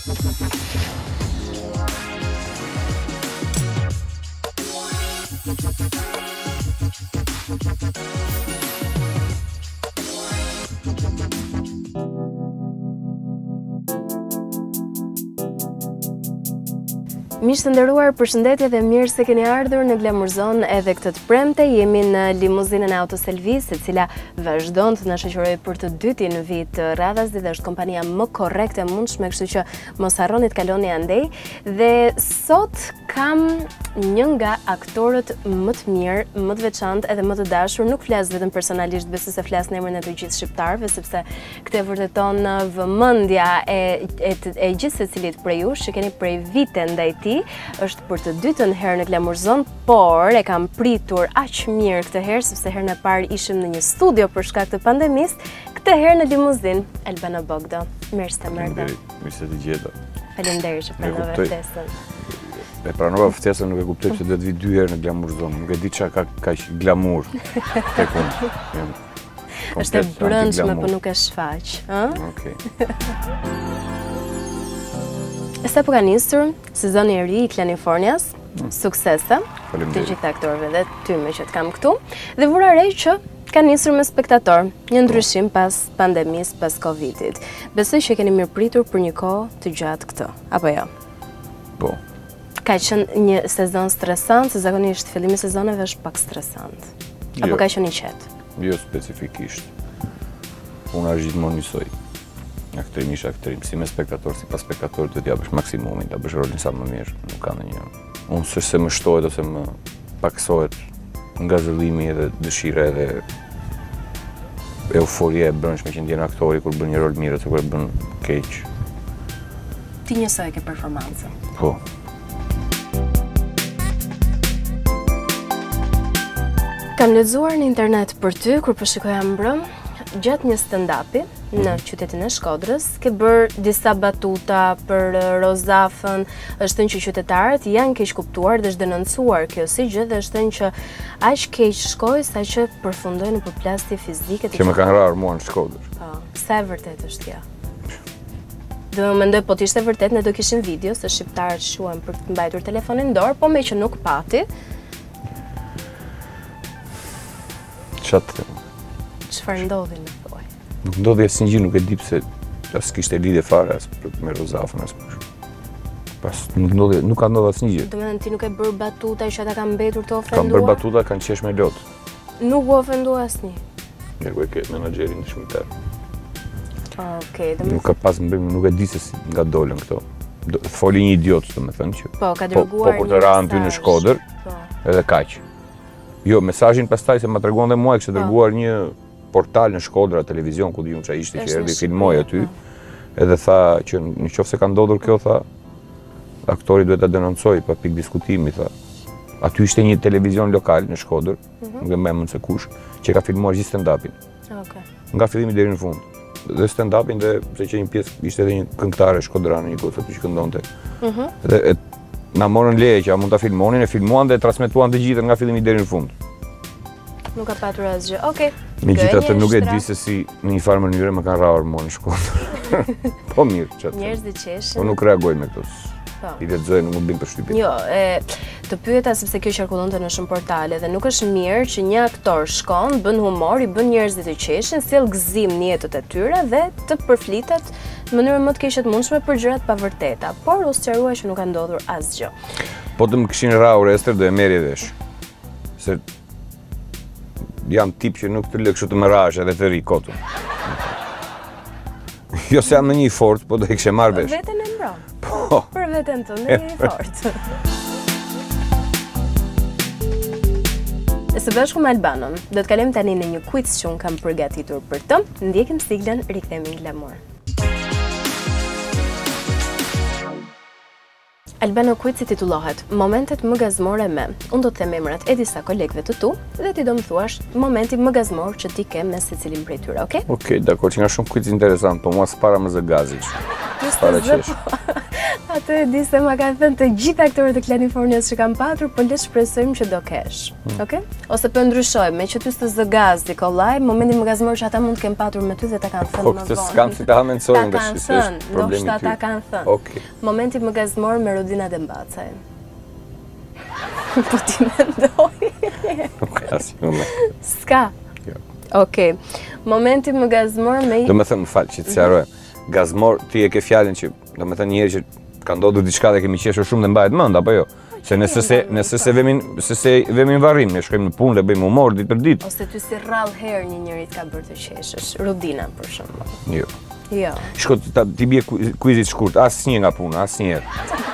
Miq të nderuar, përshëndetje dhe mirë se keni ardhur në Glamour Zone edhe këtë të premte. Jemi në limuzinën e Autoselvis, e cila vazhdon të na shoqërojë për të dytin vit radhas dhe është kompania më korrekte e mundshme, kështu që mos harroni të kaloni andej. Dhe sot kam një nga aktorët më të mirë, më të veçantë edhe më të dashur. Nuk flas vetëm personalisht, besoj se flas në emrin e të gjithë shqiptarëve, sepse këtë vërteton vëmendja e gjithë secilit prej jush që keni prej vite ndaj tij. Është për të dytën herë në Glamour Zone, por e kam pritur aq mirë këtë herë sepse herën e parë ishim në një studio për shkak të pandemisë, këtë herë në limuzinë. Albano Bogdo, mirë se erdhe. Mirë se të gjeta. Faleminderit që pranove ftesën. E pranova ftesën, nuk e kuptoj pse do të vi 2 herë në Glamour Zone. Nuk e di çka ka kaq glamour tek unë. Është e brëndshme, por nuk e shfaq, ë? Okej. Sa po ka nisur sezoni i ri i Californias, suksese të gjithë aktorëve dhe ty me që të kam këtu, dhe vura re që ka nisur me spektator, një ndryshim pas pandemisë, pas Covidit. Besoj që keni mirëpritur për një kohë të gjatë këtë, apo jo? Po. Ka qenë një sezon stresant, se zakonisht fillimi i sezoneve është pak stresant. Apo ka qenë i qetë? Jo specifikisht. Unë është gjithmonë njësoj. Aktrim ish aktrim, si me spektator, si pas spektator të t'japësh maksimumin, t'a bësh rolin sa më mirë, nuk ka në një. Unë së se më shtohet ose më paksohet nga zëllimi edhe dëshira edhe euforia e brëndshme që ndjen aktori kur bën një rol mirë ose kur e bën keq. Ti njësoj ke performancën. Po. Kam lexuar në internet për ty, kur po shikoja mbrëm, gjatë një stand-upi në qytetin e Shkodrës, ke bërë disa batuta për Rozafën, është thënë që qytetarët janë keq kuptuar dhe është denoncuar kjo si gjë dhe është thënë që aq keq shkoi sa që përfundoi në përplasje fizike. Që më kanë rarë mua në Shkodër. Po, sa e vërtet është kjo? Dhe më mendoj, po t'ishte vërtet, ne do kishim video se shqiptarët shuan për të mbajtur telefonin dorë, po me që nuk pati. Çfarë ndodhi në thoj? Nuk ndodhi asnjë gjë, nuk e di pse as kishte lidhje fare as me Rozafën as më. Pas nuk ka ndodhur asnjë gjë. Domethënë ti nuk e bër batuta që ata kanë mbetur të ofenduar? Kanë bër batuta, kanë qesh me lot. Nuk u ofendua asnjë. Njerëj ke menaxherin dëshmitar. Okej, nuk ka pas mbim, nuk e di se si nga dolën këto. Foli një idiot, domethënë që. Po, ka dërguar. Po për të ranë ty në Shkodër. Po. Edhe kaq. Jo, mesazhin pastaj se ma tregon dhe mua, kishte dërguar një portal në Shkodra, televizion, ku diun çfarë ishte që erdhi filmoi aty. Edhe tha që nëse ka ndodhur kjo, tha, aktori duhet ta denoncoj pa pikë diskutimi, tha. Aty ishte një televizion lokal në Shkodër, nuk e mbaj mend se kush, që ka filmuar gjithë stand-upin. Okej. Nga fillimi deri në fund. Dhe stand-upin dhe pse që një pjesë ishte edhe një këngëtare shkodrane, një gocë që këndonte. Dhe na morën leje që a mund ta filmonin, e filmuan dhe transmetuan të gjithë nga fillimi deri në fund. Nuk ka patur asgjë. Okej. Megjithatë nuk e di se si në një farë mënyrë më kanë rrahur mua në Shkodër. Po mirë, çfarë. Njerëz dhe qeshin. Po nuk reagoj me këto. Po. I lexoj, nuk më bën përshtypje. Jo, të pyeta sepse kjo qarkullonte në shumë portale dhe nuk është mirë që një aktor shkon, bën humor, i bën njerëzit të qeshin, sjell gëzim në jetët e tyre dhe të përflitet në mënyrën më të keqe të mundshme për gjërat pa vërteta. Por u sqarua që nuk ka ndodhur asgjë. Po të më kishin rrahur Ester, do e merrje vesh. Se jam tip që nuk të lë kështu të më rrahesh edhe të ri kotën. Jo se jam në një fort, po do e kishe marrë vesh. Veten e mbron. Po. Për veten tënde je i fortë. Së bashku me Albanon, do të kalojmë tani në një quiz që unë kam përgatitur për të. Ndjekim siglën, rikthehemi në Glamour. Albano, quizi titullohet Momentet më gazmore me. Unë do të them emrat e disa kolegëve të tu dhe ti do më thuash momenti më gazmor që ti ke me secilin prej tyre, okay? Okej, dakor, që nga shumë quiz interesant, po mua s'para më zë gazi. S'para qesh. Atë e di se ma ka thënë të gjithë aktorët e Klanifornias që kam patur, po le të shpresojmë që do kesh. Okej? Ose po ndryshojmë, me që ty të zë gaz Nikolaj, momentin më gazmor që ata mund të kenë patur me ty dhe ta kanë thënë më vonë. Po këtë s'kam si ta hamendsojnë nga Ta kanë është thënë, problemi ndoshta ty. ta kanë thënë. Okej. Momenti më gazmor me Rodina Dembacaj. Po ti mendoj. Nuk asnjë moment. S'ka. Jo. Okej. Momenti më gazmor me Do me thënë, më falë që të sjarojë. Gazmor, ti e ke fjalën që, do me thënë njerë që ka ndodhur diçka dhe kemi qeshur shumë dhe mbahet mend, apo jo? Se nëse se vemi në varrim, ne shkojmë në punë dhe bëjmë humor ditë për ditë. Ose ty si rrallë herë një njeri të ka bërë të qeshësh, Rodina për shembull. Jo. Jo. Shko ti bie kuizit shkurt, asnjë nga puna, asnjëherë.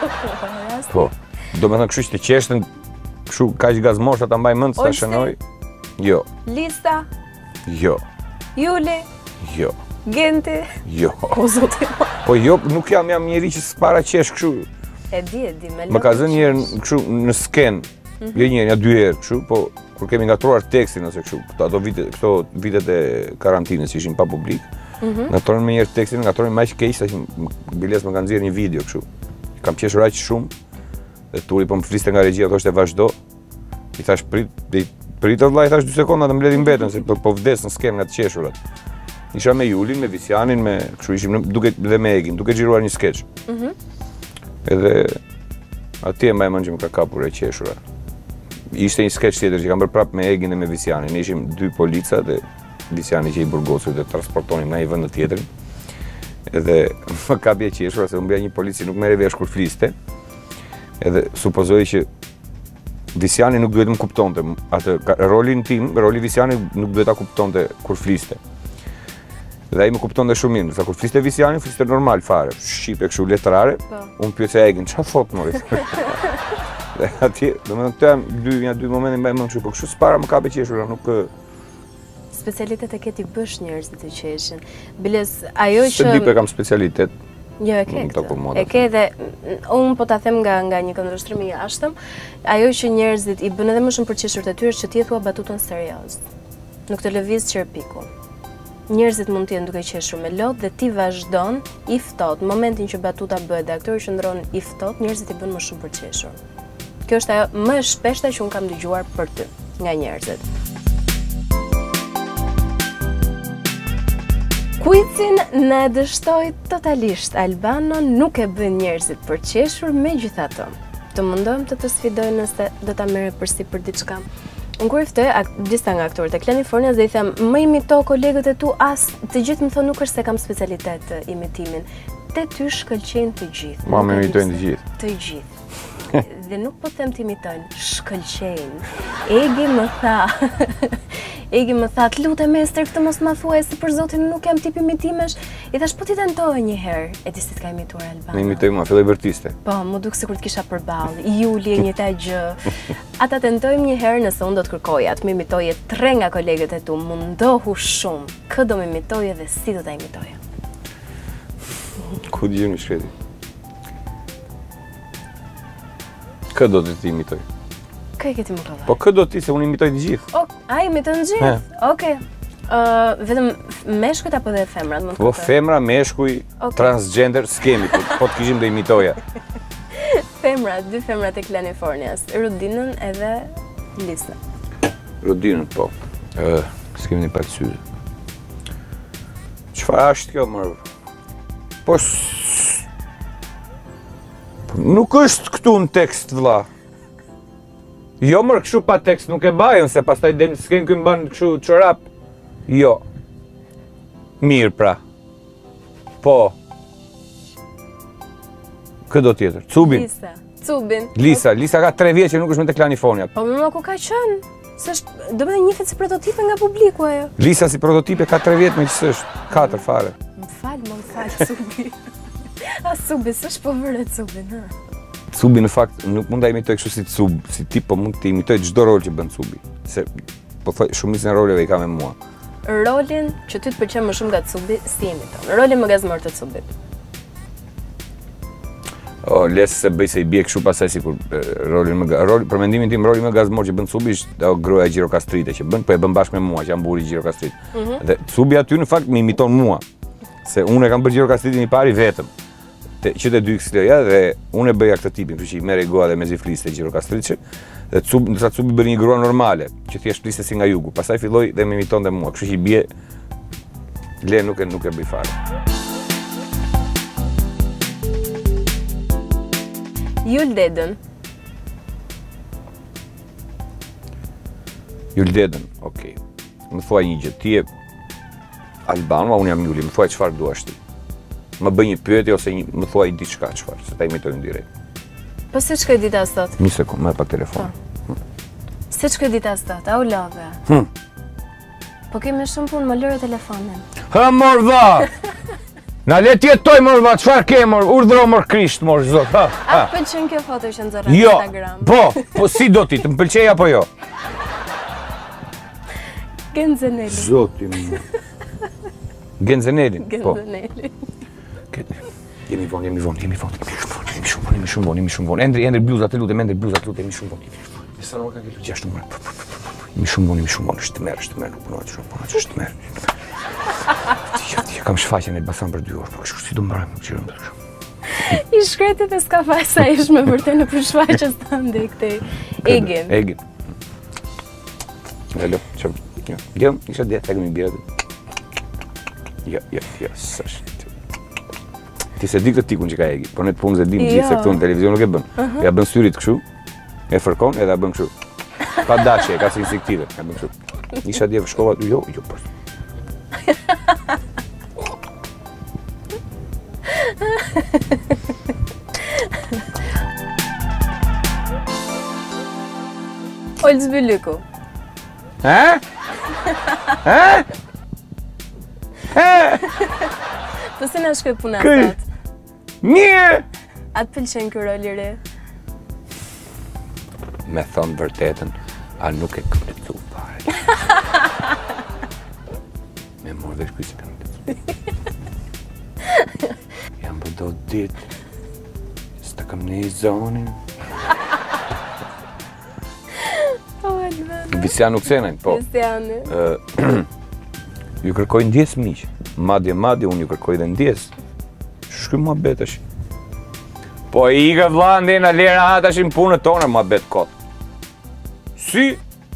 Po. Do me thënë kështu që të qeshtën, kështu kaq gazmor sa ta mbaj mend, sa shënoj. Jo. Lista, Jo. Juli, Jo. Genti. Jo. O zoti. Po jo, nuk jam njeri që s'para qesh kështu. E di, me Më ka zënë njerë kështu në sken, jo njerë, ja 2 herë kështu, po kur kemi ngatruar tekstin ose kështu, këto vitet e karantinës që ishin pa publik, ngatronin me njerë tekstin, ngatronin më aq keq sa që biles më kanë nxjerrë një video kështu. Kam qeshur aq shumë, dhe Turi po më fliste nga regjia, thoshte vazhdo. I thash prit vëlla, i thash 2 sekonda të mbledh mbetën, se po vdes në sken nga të qeshurat. Isha me Julin, me Visianin, me kështu ishim dhe me Egin, duke xhiruar një skeç. Edhe atje mbaj mend që më ka kapur e qeshura. Ishte një skeç tjetër që kam bërë prapë me Egin dhe me Visianin. Ne ishim 2 polica dhe Visiani që i burgosur dhe transportonim nga një vend në tjetrin. Edhe më kapi e qeshura se unë një polici nuk merri vesh kur fliste. Edhe supozoj që Visiani nuk duhet më kuptonte atë rolin tim, roli Visiani nuk duhet ta kuptonte kur fliste. Dhe ai më kuptonte shumë mirë, sa kur fliste Visiani, fliste normal fare, shqipe kështu letrare. Unë pyetja Egin, çfarë thot mori? Dhe atje, domethënë janë dy momente mbaj mend kështu, por kështu s'para më kape qeshura, nuk specialitet e ke ti bësh njerëzit të qeshin. Biles ajo që se di kam specialitet. Jo, e ke këtë. E ke dhe unë po ta them nga një këndvështrim i jashtëm, ajo që njerëzit i bën edhe më shumë për qeshurt e tyre është që ti e thua batutën serioz. Nuk të lëviz qerpikun. Njerëzit mund të jenë duke qeshur me lot dhe ti vazhdon i ftohtë. Në momentin që batuta bëhet dhe aktori qëndron i ftohtë, njerëzit i bën më shumë për qeshur. Kjo është ajo më e shpeshta që unë kam dëgjuar për ty nga njerëzit. Quizin në dështoj totalisht, Albano nuk e bën njerëzit për qeshur, megjithatë. Të mundojmë të sfidoj nëse do ta merre përsi për diçka. Unë kur i ftoj disa nga aktorët e Klanifornias dhe i them, më imito kolegët e tu, të gjithë më thonë nuk është se kam specialitet imitimin. Te ty shkëlqejnë të gjithë. Ma më imitojnë të gjithë. Të gjithë. Dhe nuk po them të imitojnë, shkëlqejnë. Egi më tha, të lutem Ester, këtë mos ma thuaj, se për zotin nuk jam tip imitimesh. I thash, po ti tentoje një herë. E ti si t'ka imituar Albano? Në imitoj mua, filloj vërtiste. Po, më duk sikur t'kisha përballë, Juli e njëjta gjë. Ata tentojmë një herë nëse unë do të kërkoja të më imitoje 3 nga kolegët e tu, mundohu shumë. Kë do më imitoje dhe si do ta imitoje? Ku di unë shkreti? Kë do të ti imitoj? Kë e ke ti më këllaj? Po kë do ti, se unë imitoj të gjithë. A, imiton të gjithë? Okej. Vetëm meshkujt apo dhe femrat? Po femra, meshkuj, transgender, s'kemi, po të kishim dhe imitoja. Femrat, 2 femrat e Klanifornias, Rodinën edhe Lisën. Rodinën, po. S'kemi një pak syze. Çfarë është kjo, mërë? Po nuk është këtu në tekst, vëlla. Jo, mërë, kështu pa tekst nuk e bajën, se pastaj s'ken këmë banë kështu çorap. Jo. Mirë, pra. Po. Këdo tjetër? Cubin? Lisa. Cubin. Lisa ka 3 vjetë që nuk është me të Klanifornia. Po më ku ka qënë? Do më dhe njëfet si prototipe nga publiku ajo. Lisa si prototipe ka 3 vjetë me qësë është. 4 fare. Më falë, Cubi. A Cubi, s'është po vërre Cubin, ha? Cubi në fakt nuk mund ta imitoj kështu si Cub, si tip, po mund të imitoj çdo rol që bën Cubi. Se po thoj shumicën e roleve i ka me mua. Rolin që ty të pëlqen më shumë nga Cubi, si imiton? Rolin më gazmor të Cubit. Les se bëj se i bie kështu pasaj sikur për mendimin tim roli më gazmor që bën Cubi është gruaja Gjirokastrite që bën, po e bën bashkë me mua që jam burri i Gjirokastrit. Dhe Cubi aty në fakt më imiton mua. Se unë e kam bërë Gjirokastritin i pari vetëm. që të dy XL-ja dhe unë e bëja këtë tipin, që i merre goa dhe mezi fliste Gjirokastriçe, dhe ndërsa Cubi bëri një grua normale, që thjesht fliste si nga jugu, pastaj filloi dhe më imitonte mua, kështu që i bie le nuk e bëj fare. Jul Dedën. Jul Dedën, okej. Më thuaj një gjë, ti je Albano, unë jam Juli, më thuaj çfarë duash ti. Më bëj një pyetje ose më thuaj diçka çfarë, se ta imitoj në direkt. Po si shkoj dita sot? Një sekundë, më pak telefon. Si shkoj dita sot, au love? Po kemi shumë punë, më lëre telefonin. Ha morva! Na le t'jetoj morva, çfarë ke mor? Urdhro mor Krisht mor zot. Ha. A pëlqen kjo foto që nxorra në Instagram? Po si do ti, të më pëlqej apo jo? Genzeneli. Zoti më. Genzenelin, po. Genzeneli. Jemi vonë. Jemi shumë vonë. Endri bluzat e lutem, jemi shumë vonë. Sa nuk ka këtu 6 orë. Jemi shumë vonë, është të merr, nuk punohet, është të merr. Ti kam shfaqjen e Elbasan për 2 orë, po kështu si do mbarojmë. I shkretit e s'ka faj sa ish me vërtet në përshfaqës të ndë këtej Egin. Egin. Alo, çfarë? Jo, isha dhe të kemi bjerët. Jo, s'është. Ti se di këtë tikun që ka Egi, por ne të punë se dim gjithë se këtu në televizion nuk e bën. Ja bën syrit kështu, e fërkon edhe ja bën kështu. Pa dashje, ka si instinktive, ja bën kështu. Isha dhe shkova, jo, po. Olz Bylyku. Po si na shkoj puna sot? Mirë! A të pëlqen ky rol i ri? Me thonë vërtetën, a nuk e kompletu fare. Me morë dhe shkuj se kam kompletu. Jam për do ditë, s'ta kam në i zonin. Visianu Ksenajn, po. Visianu. Ju kërkoj ndjes miq. Madje unë ju kërkoj dhe ndjes. Shkoj mua bet tash. Po i ka vlla ndena lera tash në punën tonë mua bet kot. Si?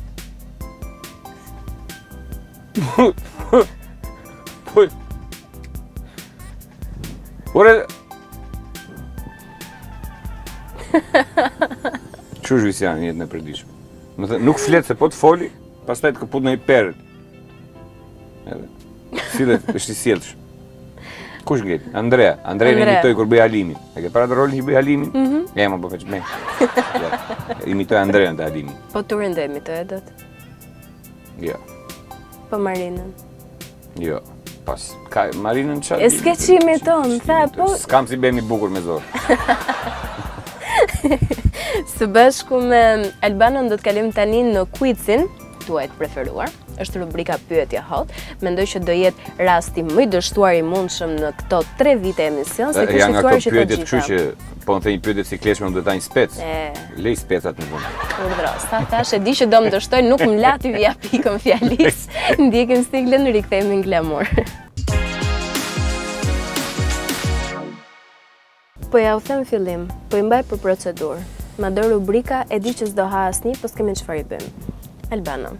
Po. Ore. Çuj Visiani jetën e përditshme. Më thënë, nuk flet se po të foli, pastaj të këput në i perët. Edhe, sillet, është i sjellsh. Kush ngel? Andrea në imitoj kur bëj Halimin. E ke para të rolin që bëj Halimin? E ma po veç me. Imitoj Andrea të Halimin. Po Turin do imitoj e dot? Jo. Po Marinën? Jo. Pas, ka Marinën qatë? E s'ke që imiton, tha, po... S'kam si bëjmë i bukur me zorë. Së bashku me Albanën do të kalim tani në quizin tuaj të preferuar. Është rubrika Pyetje Hot. Mendoj që do jetë rasti më i dështuar i mundshëm në këto 3 vite emision, se kishte fituar që të gjitha. Kështu që po në thënë një pyetje cikleshme më duhet ta një spec. Lej specat në fund. Urdhro, sa tash e di që do më dështoj, nuk më la ty vija pikën fjalis. Ndjekim siglën, rikthehemi në Glamour. Po ja u them fillim, po i mbaj për procedurë. Ma do rubrika e di që s'do ha asnjë, po s'kemi çfarë i bëjmë. Albana.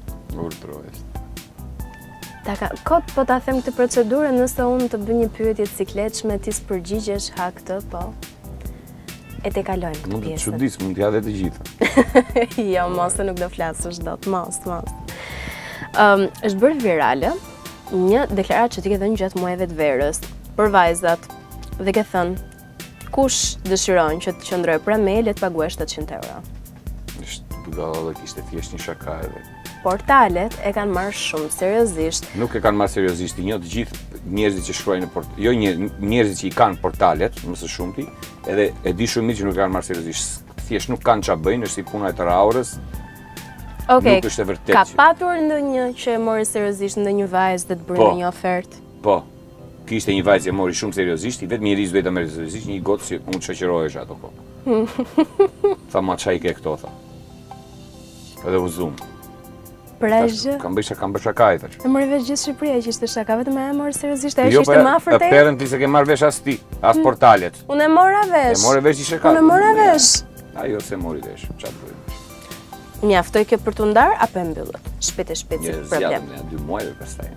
Kot po ta them këtë procedurë, nëse unë të bëj një pyetje të cikletshme, ti s'përgjigjesh ha këtë, po. E te kalojmë këtë pjesë. Mund të çudis, mund t'ja dhe të gjitha. Jo, mos se nuk do flasësh dot, mos. Është bërë virale një deklaratë që ti ke dhënë gjatë muajve të verës për vajzat dhe ke thënë kush dëshiron që të qëndrojë pra me, le të paguash 700 euro. Ishte budalla dhe kishte thjesht një shaka edhe. Portalet e kanë marrë shumë seriozisht. Nuk e kanë marrë seriozisht, një të gjithë njerëzit që shkruajnë në portalet, jo njerëzit që i kanë portalet, më së shumti, edhe e di shumë mirë që nuk e kanë marrë seriozisht. Thjesht nuk kanë ç'a bëjnë, është si puna e të raurës. Okej. Nuk është e vërtetë. Ka patur ndonjë që e mori seriozisht ndonjë vajzë dhe të bëri një ofertë? Po. Kishte një vajzë që mori shumë seriozisht, i vetëm njerëz duhet ta merrë seriozisht, një gotë që unë shoqërohesh ato kohë. Tha ma çaj ke këto tha. Edhe u zum. Prezhë? Kam bërë shaka i tash. E mori vesh gjithë Shqipëria që ishte shaka, vetëm e morë seriozisht, ajo që ishte më afër teje. Perën ti se ke marrë vesh as ti, as portalet. Unë e mora vesh. E more vesh ishte ka. Unë e mora vesh. Ajo se mori vesh, çfarë bëj? Mjaftoj kjo për t'u ndar apo e mbyllët? Shpejt si problem. Ja 2 muaj pastaj.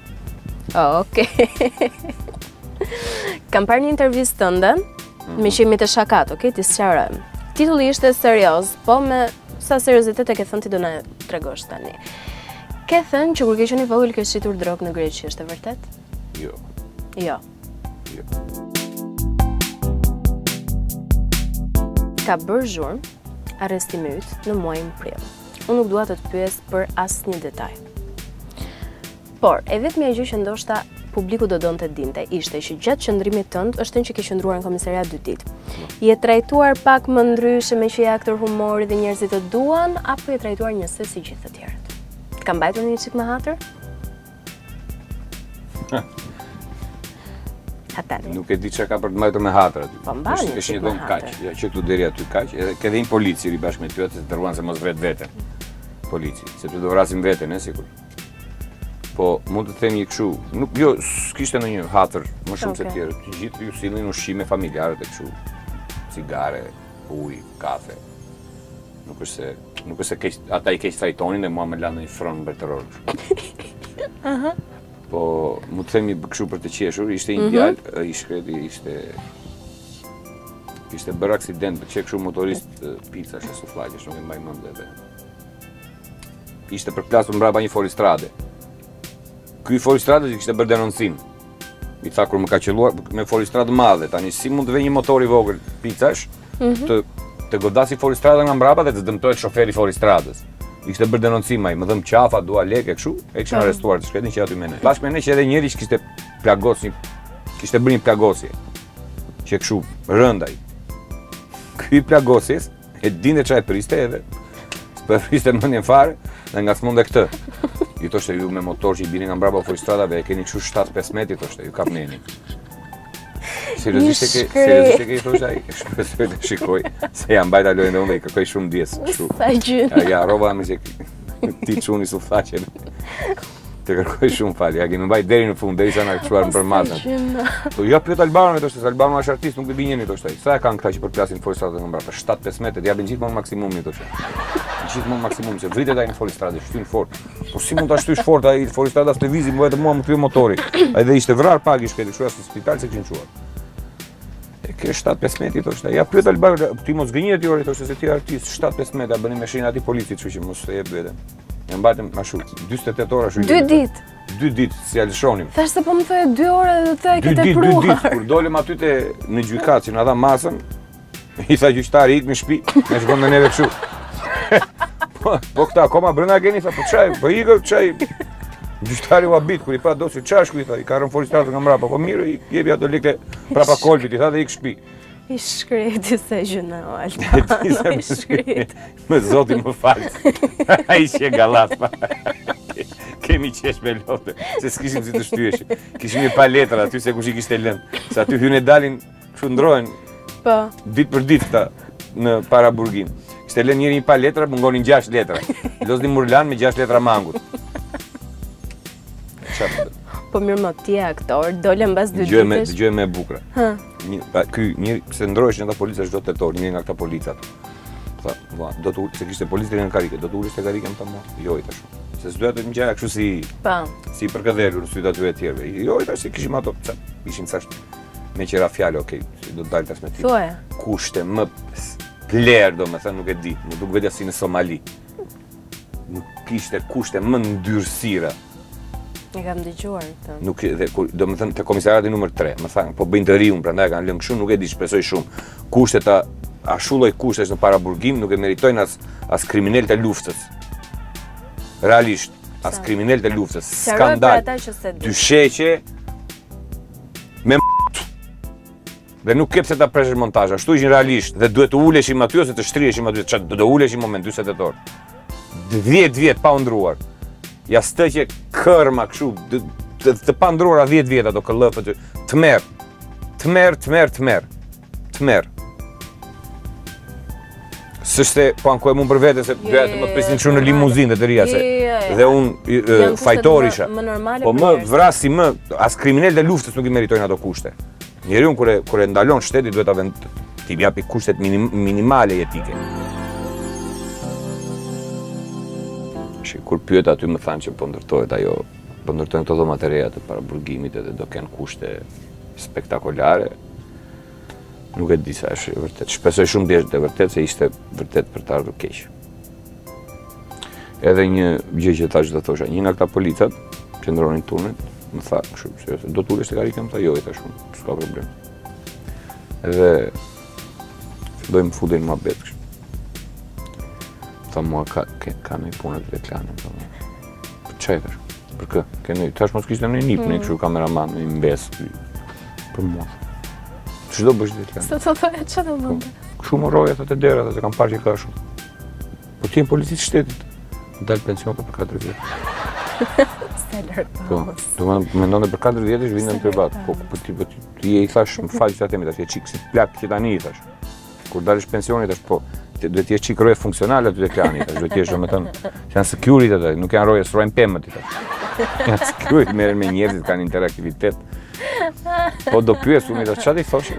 Okej. Kam parë një intervistë tënde, me që jemi të shakat, okej, ti sqarojmë. Titulli ishte serioz, po me sa seriozitet e ke thënë ti do na tregosh tani. Ke thënë që kur ke qenë i vogël ke shitur drogë në Greqi, është e vërtet? Jo. Jo. Jo. Ka bërë zhurmë arrestimi yt në muajin prill. Unë nuk dua të të pyes për asnjë detaj. Por, e vetmja gjë që ndoshta publiku do donte dinte ishte që gjatë qëndrimit tënd është thënë që ke qëndruar në komisariat 2 ditë. Je trajtuar pak më ndryshe me që je aktor humori dhe njerëzit të duan, apo je trajtuar njësoj si gjithë të tjerët? Të ka mbajtur një çik më hatër? Atani. Nuk e di çka ka për të mbajtur me hatër aty. Po mbani. Është një dom kaq, ja që këtu deri aty kaq, edhe ke dhe një polici i bashkë me ty atë të ruan se mos vret veten. Polici, sepse do vrasim veten, sikur. Po mund të them një kështu, nuk jo s'kishte ndonjë hatër më shumë se të tjerët. Të gjithë ju sillnin ushqime familjare të kështu. Cigare, ujë, kafe. Nuk është se keq, ata i keq trajtonin dhe mua më lanë një fron mbretëror. Aha. Po mund të themi kështu për të qeshur, ishte një djalë, i shkreti, ishte bërë aksident, që kështu motorist pizza, suflaqesh, nuk e mbaj mend edhe. Ishte përplasur mbrapa një folistrade. Ky folistrade që kishte bërë denoncim. I tha kur më ka qelluar me folistradë madhe, tani si mund të vë një motor i vogël picash, të godasi folistradën nga mbrapa dhe të dëmtohet shoferi folistradës. I kishte bërë denoncim ai, më dhëm qafa, dua lekë kështu, e kishin arrestuar të shkretin që aty me ne. Bashkë me ne që edhe njëri që kishte bërë një plagosje, që kështu rëndaj. Ky plagosjes e dinte çfarë priste edhe, s'po priste mendjen fare, dhe nga s'munde këtë. Ju thoshte ju me motor që i bini nga mbrapa folistradave, e keni kështu 7-5 metri, thoshte, ju kap neni. Seriozisht e ke i thoshte ai, shpresoj të shikoj, se jam bajta lojën dhe unë i kërkoj shumë dies. Sa gjynë. Ja, roba me që ti çuni suflaqen. Të kërkoj shumë falje, ja kemi mbaj deri në fund, derisa na këshuar në përmatën. Po ja pyet Albanon, thoshte, Albano është artist, nuk do binjeni thoshte. Sa e kanë këta që përplasin folistradën nga mbrapa? 7-5 metra, japin gjithmonë maksimumin thoshte. Gjithmonë maksimum, se vritet ai në folistradë, shtyn fort. Po si mund ta shtysh fort ai folistrada të vizi, më vetëm mua më kryo motori. Ai dhe ishte vrar pak i shkëti, kështu as në spital se kishin çuar. E ke 7-5 metri thoshte. Ja pyet Albanon, ti mos gënjehet ti ori thoshte se ti artist, 7-5 metra bëni me shenjat e policit, kështu që mos e jep veten. Ne mbajtëm ashtu 48 orë ashtu. 2 ditë. 2 ditë si alëshonim. Thash se po më thoje 2 orë dhe të e ke tepruar. 2 ditë, kur dolëm aty në gjykat që na dha masën, i tha gjyqtari ik në shtëpi, ne shkon me neve kështu. Po këta akoma brenda keni, tha po çaj, po ikë çaj. Gjyqtari u habit kur i pa dosi çash ku i tha, i ka rënë folistradën nga mbrapa, po mirë i jepi ato lekë prapa kolbit, i tha dhe ik në shtëpi. I shkreti se gjëna o Albano, i shkreti. Me zotin më falë, a i që galat pa. Kemi qesh me lote, se s'kishim si të shtyeshim. Kishim një paletra aty se kush i kishte lënë. Se aty hynë e dalin, kështu ndrohen ditë për ditë ta në para burgin. Kishte lënë njëri një paletra, mungonin 6 letra. Lozdi murlan me 6 letra mangut. Po mirë më ti e aktor, dole mbas 2 ditësh. Dëgjoj me bukra. Ky njëri se ndroheshin ata polica çdo tetor, njëri nga këta policat. Tha, do të se kishte policë në karike, do të ulesh te karike më ta marr. Jo i tash. Se s'doja të më gjera kështu si përkëdhelur në sytë aty e tjerëve. Jo i tash se kishim ato, ishin thash me qira fjalë, okay, do të dal tash me ti. Thuaje. Kushte më pler, domethënë nuk e di, nuk duk vetja si në Somali. Nuk kishte kushte më ndyrësira. E kam dëgjuar këtë. Nuk dhe domethënë te komisariati numër 3, më thanë, po bëjnë të riun, prandaj kanë lënë kështu, nuk e di, shpresoj shumë. Kushtet ashtu lloj kushtesh në paraburgim nuk e meritojnë as kriminal të luftës. Realisht, as kriminal të luftës, skandal. Dysheqe me dhe nuk ke pse ta preshësh montazh, ashtu ishin realisht dhe duhet të uleshim aty ose të shtriheshim aty, çfarë do uleshim moment 48 orë. 10 vjet pa u ndruar. Ja stëqe kërma kështu, të pandrora 10 vjet ato këllëfët, të merë. S'është po ankohem unë për vete se më presin që në limuzinë të rria se dhe unë fajtor isha. Po më vrasi më, as kriminal të luftës nuk i meritojnë ato kushte. Njeriu kur e ndalon shteti duhet t'i japi kushtet minimale jetike. Kur pyet aty më thanë që po ndërtohet ajo, po ndërtojnë këto dhomat e reja të paraburgimit edhe do kenë kushte spektakolare. Nuk e di sa është e vërtet. Shpresoj shumë të e vërtet se ishte vërtet për të ardhur keq. Edhe një gjë që thash do thosha, një nga këta policat që ndronin tunel, më tha, kështu, do t'ulesh te karika, më tha, jo, tash unë, s'ka problem. Edhe filloi më futej në muhabet kështu. Tha mua ka në i punë të reklamin, për çaj tash? Për kë? Keni tash mos kishte në nip, në kështu kameraman, në mbes për mua. Çdo bësh ditë kanë. Sa të thoya çfarë do mund? Shumë rroja ato të dera, ato kanë parë që ka shumë. Po ti je policisë shtetit, dal pension për 4 vjet. Sa lart. Po, do mendon për 4 vjetësh vinë në privat. Po ti i thash më fal çfarë themi tash, je çik si plak që tani i thash. Kur dalësh pensionit tash po, duhet të jesh çik roje funksionale aty te klani, tash duhet të jesh domethënë, janë security aty, nuk janë roje srojnë pemët i tash. Janë security merren me njerëzit, kanë interaktivitet. Po do pyes unë tash çfarë i thosh?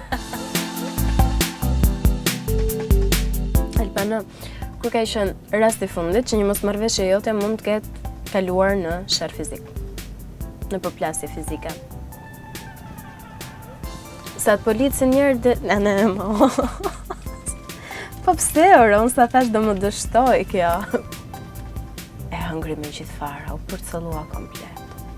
Albana, kur ka qenë rasti i fundit që një mosmarrëveshje jote mund të ketë kaluar në sherr fizik, në përplasje fizike. Sa të policën njerë po pse orë, unë sa thash do më dështoj kjo. E hëngri me gjithë fara, u përcëllua komplet.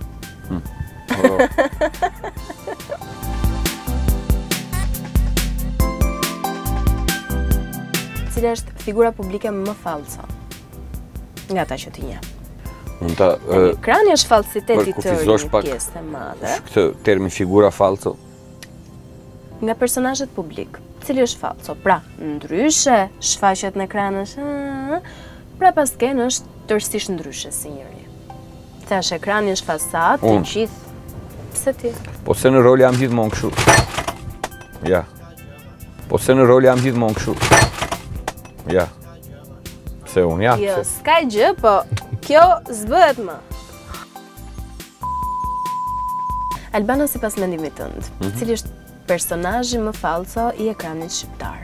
Cila është figura publike më falso nga ta që ti nje? Ekrani është falsiteti tërë një pjesë të madhe. Këtë termi figura falso? Nga personazhet publik, cili është falso? Pra, ndryshe, shfaqet në ekran është, pra pas ken është tërësisht ndryshe si njëri. Thash ekrani është fasad, të gjithë. Pse ti? Po se në rol jam gjithmonë kështu. Ja. Po se në rol jam gjithmonë kështu. Ja. Pse unë ja? Jo, s'ka gjë, po kjo s'bëhet më. Albana, sipas mendimit tënd, cili është personazhi më falso i ekranit shqiptar?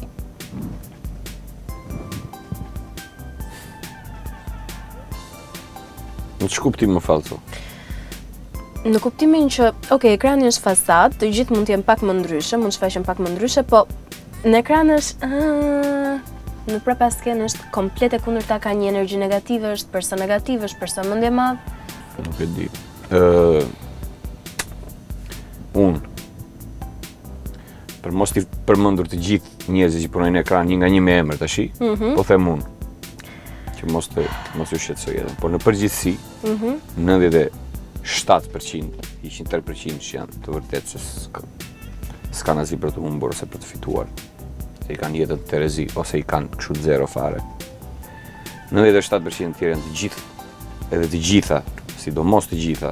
Në ç'kuptim kuptim më falso? Në kuptimin që, ekrani është fasad, të gjithë mund t'jenë pak më ndryshe, mund shfaqen pak më ndryshe, po në ekran është, në prapasken është komplet e kundërta, ka një energji negative, është person negativ, është person mendje madh. Nuk e di. Unë, për mos t'i përmendur të gjithë njerëzit që punojnë në ekran një nga një me emër tash, po them unë, që mos u shqetësoj edhe, por në përgjithësi, 97%, 103% që janë të vërtet se s'ka nazi për të humbur ose për të fituar. Se i kanë jetën të rezi, ose i kanë kështu zero fare. 97% tjerë janë të gjithë, edhe të gjitha, sidomos të gjitha.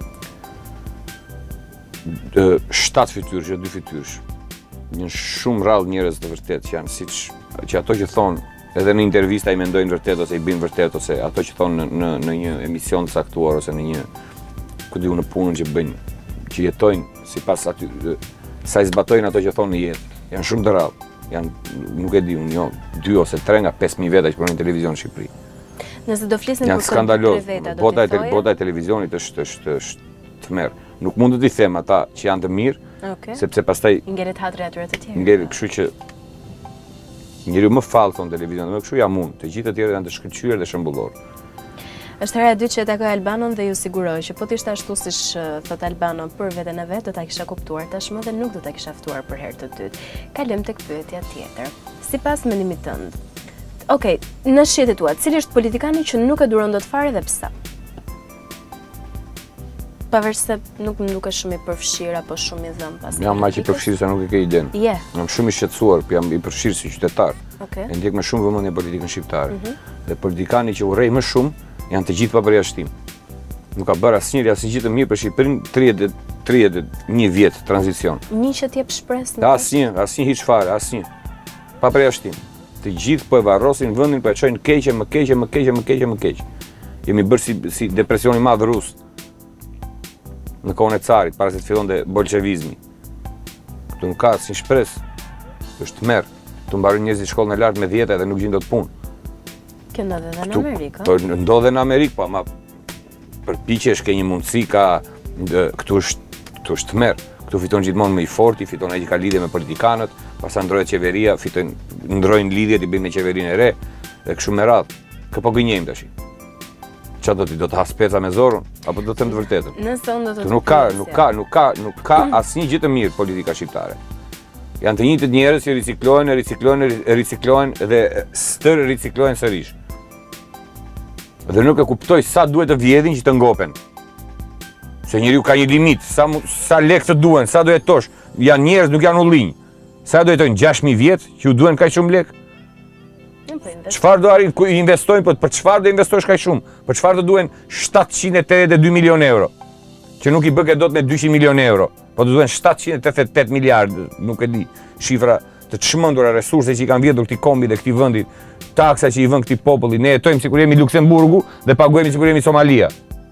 7 fytyrësh, 2 fytyrësh. Një shumë rrallë njerëz të vërtet që janë siç që ato që thonë edhe në intervista i mendojnë vërtet ose i bëjnë vërtet ose ato që thonë në një emision të caktuar ose në një në punën që bëjnë, që jetojnë sipas aty sa i zbatojnë ato që thonë në jetë. Janë shumë të rrallë. Nuk e di unë, jo, 2 ose 3 nga 5.000 veta që punojnë në televizion në Shqipëri. Nëse do flisnin për skandaloz. Bota e televizionit është tmerr. Nuk mund të i them ata që janë të mirë, sepse pastaj ngjelet hatri atyre të tjerë. Ngjelet, kështu që njeriu më falso në televizion, më kështu jam unë, të gjithë të tjerë janë të shkëlqyer dhe shembullor. Është hera e dytë që e takoj Albanon dhe ju siguroj që po t'ishte ashtu siç thot Albano për veten e vet, do ta kisha kuptuar tashmë dhe nuk do ta kisha ftuar për herë të dytë. Kalojmë tek pyetja tjetër. Sipas mendimit tënd, në shitet tua, cili është politikani që nuk e duron dot fare dhe pse? Pavarësisht se nuk më duket shumë i përfshirë apo shumë i dhënë pas. Jam aq i përfshirë se nuk e ke iden. Jam shumë i shqetësuar, po jam i përfshirë si qytetar. E ndjek me shumë vëmendje politikën shqiptare. Dhe politikani që urrej më shumë janë të gjithë pa përjashtim. Nuk ka bërë asnjëri asnjë të mirë për Shqipërinë 31 vjet tranzicion. Një që t'jep shpresë. Asnjë hiç fare, asnjë. Pa përjashtim. Të gjithë po e varrosin vendin, po e çojnë keqe, më keqe, më keqe, më keqe, më keqe. Jemi bërë si depresioni i madh rus. Në kohën e carit, para se të fillonte bolshevizmi. Këtu nuk ka asnjë shpresë. Është tmerr. Tu mbarojnë njerëzit shkollën e lartë me 10 dhe nuk gjejnë dot punë. Kjo ndodhet edhe në Amerikë. Po ndodhet në Amerikë, po ama përpiqesh ke një mundësi këtu është tmerr. Këtu fiton gjithmonë më i forti, fiton ai që ka lidhje me politikanët, pastaj ndrohet qeveria, ndrojnë lidhjet, i bëjnë me qeverinë e re dhe kështu me radhë. Kë po gënjejmë tash. Çfarë do të has peca me zorun apo do të them të vërtetën? Nëse unë do të nuk ka asnjë gjë të mirë politika shqiptare. Janë të njëjtët njerëz që riciklohen dhe stër riciklohen sërish. Dhe nuk e kuptoj sa duhet të vjedhin që të ngopen. Se njeriu ka një limit, sa lekë të duhen, sa do jetosh. Janë njerëz, nuk janë ullinj. Sa do jetojnë 6000 vjet që u duhen kaq shumë lekë? Çfarë do arrin ku investojnë, po për çfarë do investosh kaq shumë? Për çfarë do duhen 782 milionë euro? Që nuk i bëke dot me 200 milionë euro, po do duhen 788 miliardë, nuk e di, shifra të çmendura resurse që i kanë vjedhur këtij kombi dhe këtij vendi, taksa që i vën këtij populli. Ne jetojmë sikur jemi Luksemburgu dhe paguajmë sikur jemi Somalia.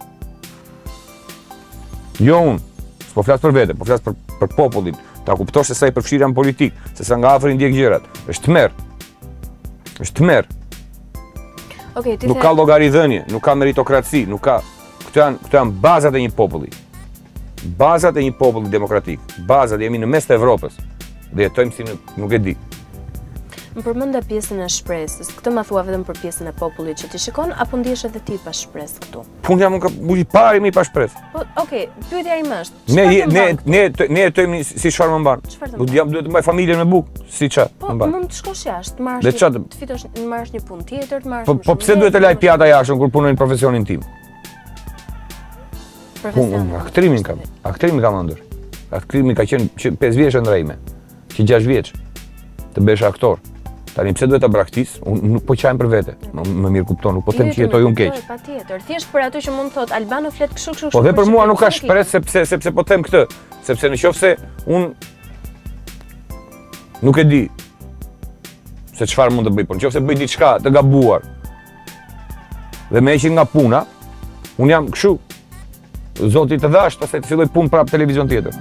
Jo unë, s'po flas për vete, po flas për popullin. Ta kuptosh se sa i përfshirë janë politik, se sa nga afër i ndjek gjërat. Është tmerr. Është tmerr. Nuk ka llogaridhënie, nuk ka meritokraci, nuk ka. Këto janë bazat e një populli. Bazat e një populli demokratik. Bazat, jemi në mes të Evropës. Dhe jetojmë si nuk e di. Më përmenda pjesën e shpresës. Këtë ma thua vetëm për pjesën e popullit që ti shikon, apo ndihesh edhe ti pa shpresë këtu? Unë jam i pari më pa shpresë. Po, okej, pyetja ime është. Ne jetojmë si çfarë më mban. Duhet të mbaj familjen me bukë, si çfarë më mban. Po, mund të shkosh jashtë, të fitosh, të marrësh një punë tjetër, të marrësh më shumë. Po pse duhet të laj pjata jashtë kur punoj në profesionin tim? Aktrimin kam ëndër. Aktrimi ka qenë 5 vjeç ndër ime, që 6 vjeç të bësh aktor. Tani pse duhet ta braktis? Unë nuk po qajm për vete. Më mirë kupton, nuk po them që jetoj unë keq. Patjetër. Thjesht për ato që mund të thotë Albano flet kështu. Po dhe për mua nuk ka shpresë sepse po them këtë, sepse nëse unë nuk e di se çfarë mund të bëj, por nëse bëj diçka të gabuar dhe më heqin nga puna, unë jam kështu. Zoti të dhash, pastaj të filloj punë prapë televizion tjetër.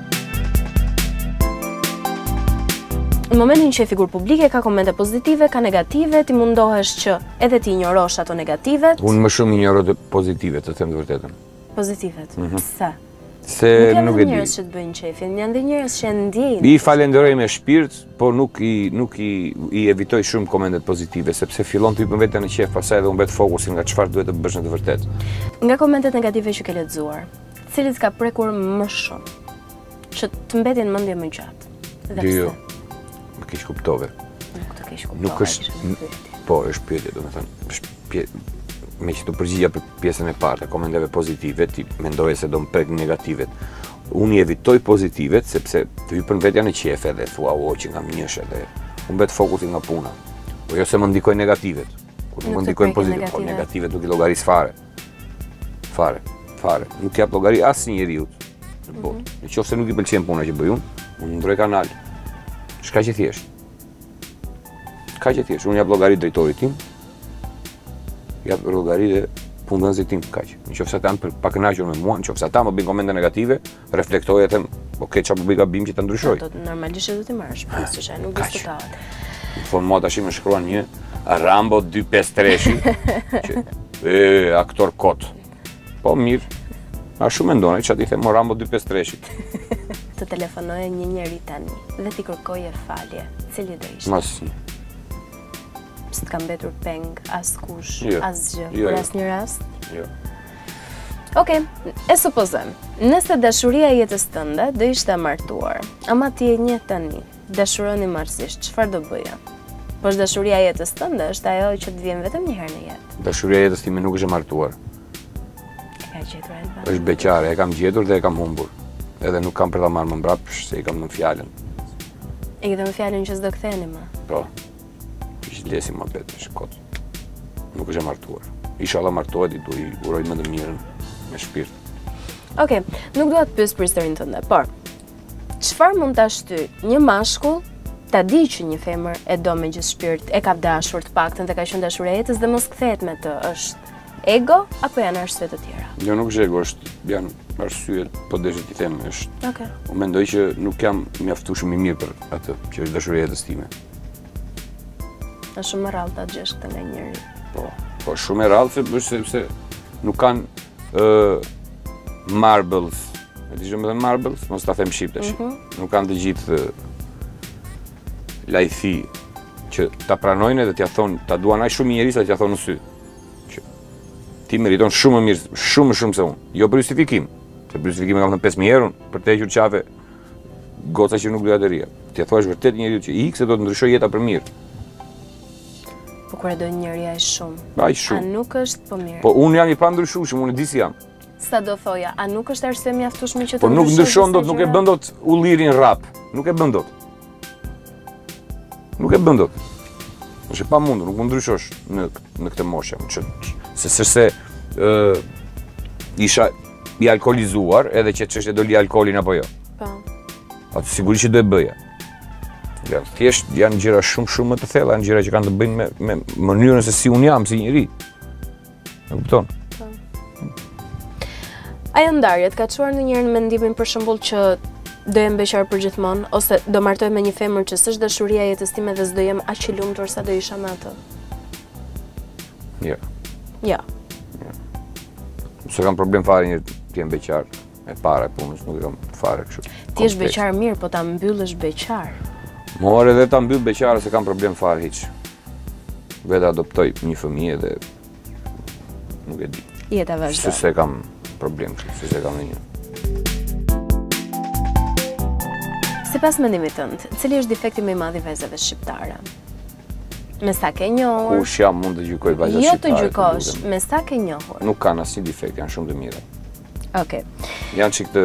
Në momentin që e figur publike, ka komente pozitive, ka negative, ti mundohesh që edhe ti injorosh ato negativet? Unë më shumë injoro të pozitivet, të them të vërtetën. Pozitivet? Pse? Se nuk e di. Nuk janë njerëz që të bëjnë qefin, janë dhe njerëz që ndjejnë. I falenderoj me shpirt, por nuk i evitoj shumë komentet pozitive, sepse fillon të hipën veten në qef, pastaj edhe humbet fokusin nga çfarë duhet të bësh në të vërtetë. Nga komentet negative që ke lexuar, cilit ka prekur më shumë, që të mbetin mendje më gjatë? Dhe pse? Më keq kuptove. Nuk të keq kuptove. Nuk është, po, është pyetje, domethënë, me që të përgjigja për pjesën e parë të komenteve pozitive, ti mendoje se do më prek negativet. Unë i evitoj pozitivet, sepse të hypën vetja në qefe dhe thua o që nga mjëshe dhe humbet fokusin nga puna. Po jo se më ndikoj negativet. Kur nuk më ndikojnë pozitivet, po negativet nuk i llogaris fare. Fare. Nuk jap llogari asnjë njeriut në botë. Nëse nuk i pëlqen puna që bëj unë ndroj kanal. Shka që thjesht. Unë jap llogari drejtorit tim, jap llogari dhe punëdhënësit tim kaq. Nëse ata janë pa kënaqur me mua, nëse ata më bëjnë komente negative, reflektoj e them, ok, çfarë bëj gabim që ta ndryshoj. Normalisht do t'i marrësh pastaj, që nuk diskutohet. Në fond mua tash më shkruan një Rambo 253 që aktor kot. Po mirë. A shumë mendon, çfarë i them Rambo 253. Të telefonoje një njeri tani dhe t'i kërkoje falje, cili do ishte? Masnjë. Pse të ka mbetur peng, askush, asgjë, për asnjë rast? Jo. Okej, e supozojmë, nëse dashuria e jetës tënde do ishte martuar, ama ti e njeh tani, dashuroni marrësisht, çfarë do bëje? Po dashuria e jetës tënde është ajo që të vjen vetëm një herë në jetë. Dashuria e jetës time nuk është e martuar. E ka gjetur Albano? Është beqare, e kam gjetur dhe e kam humbur. Edhe nuk kam për ta marrë më mbrapsht se i kam dhënë fjalën. E ke dhënë fjalën që s'do ktheheni më? Po. Që lesi më bet, shkot. Nuk është e martuar. Inshallah martohet, i duaj uroj më të mirën me shpirt. Okej, nuk dua të pyes për historinë tënde, por çfarë mund ta shty një mashkull ta di që një femër e do me gjithë shpirt, e ka dashur të paktën të ka qenë dashur e jetës dhe mos kthehet me të, është ego apo janë arsye të tjera? Jo, nuk është ego, janë arsye, po desha t'i them, është. Okej. Unë mendoj që nuk jam mjaftueshëm i mirë për atë që është dashuria e jetës time. Është shumë e rrallë ta djesh këtë nga njëri. Po shumë e rrallë sepse nuk kanë marbles. E di që më thënë marbles, mos ta them shqip tash. Nuk kanë të gjithë lajthi që ta pranojnë edhe t'ja thonë, ta duan aq shumë njerëz sa t'ja thonë në sy. Që ti meriton shumë më mirë, shumë më shumë se unë. Jo për justifikim, se për justifikim e kam thënë 5000 herë për të hequr qafe goca që nuk doja të rria. T'ja thuash vërtet njeriu që ik se do të ndryshoj jeta për mirë. Po kur e do njëri aq shumë. Aq shumë. A nuk është po mirë? Po unë jam i pandryshueshëm, unë e di si jam. Sa do thoja, a nuk është arsye mjaftueshme që të po nuk ndryshon dot, nuk e bën dot ullirin rap. Nuk e bën dot. Nuk e bën dot. Është e pamundur, nuk mund ndryshosh në këtë moshë, se isha i alkoolizuar, edhe që ç'është do li alkoolin apo jo. Po. Atë sigurisht që do e bëja. Ja, thjesht janë gjëra shumë më të thella, janë gjëra që kanë të bëjnë me mënyrën se si un jam si njeri. E kupton? Po. Ajo ndarje ka çuar ndonjëherë në mendimin për shembull që do jem beqar për gjithmonë ose do martohem me një femër që s'është dashuria e jetës time dhe s'do jem aq i lumtur sa do isha me atë? Jo. Jo. Se kam problem fare një të jem beqar e para e punës, nuk e kam fare kështu. Ti je beqar mirë, po ta mbyllësh beqar. More edhe ta mbyll beqare se kam problem fare hiç. Vetë adoptoj një fëmijë dhe nuk e di. Jeta vazhdon. Se kam problem kështu, se kam një. Sipas mendimit tënd, cili është defekti më i madh i vajzave shqiptare? Me sa ke njohur? Kush jam mund të gjykoj vajzat shqiptare? Jo të gjykosh, me sa ke njohur? Nuk kanë asnjë defekt, janë shumë të mira. Okej. Janë çik të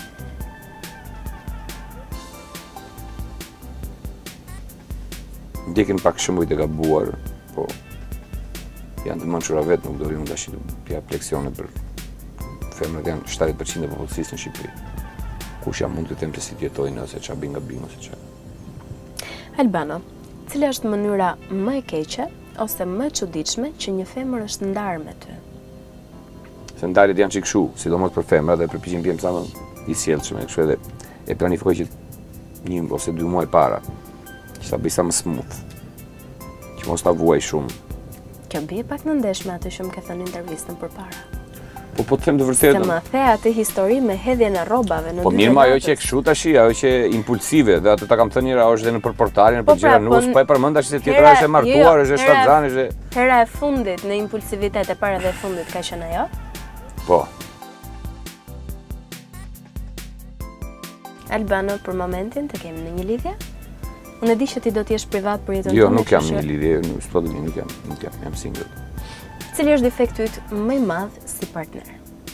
ndjekin pak shumë të gabuar, po janë të mençura vetë, nuk do unë tash të jap leksione për femrat, janë 70% e popullsisë në Shqipëri. Kush jam mund të them se si jetojnë ose ç'a bin gabim ose ç'a. Albano, cila është mënyra më e keqe ose më e çuditshme që një femër është ndarë me ty? Se ndarjet janë çik kështu, sidomos për femrat dhe përpiqem të jem sa më i sjellshëm kështu edhe e planifikoj që 1 ose 2 muaj para që ta bëj sa më smooth. Që mos ta vuaj shumë. Kjo bie pak në ndesh me atë që më ke thënë në intervistën përpara. Po të them të vërtetën. Se më the atë histori me hedhjen e rrobave në dy. Po mirë, ajo që e kështu tash, ajo që impulsive, dhe atë ta kam thënë njëra është edhe në portalin, për gjëra nus, po e përmend tash se tjetra është e martuar, është e shtatzan, është. Hera e fundit në impulsivitet e para dhe e fundit ka qenë ajo? Po. Albano, për momentin të kemi në një lidhje? Unë e di që ti do t'jesh privat për jetën tënde. Jo, nuk jam në një lidhje, nuk jam single. Cili është defekti yt më i madh si partner?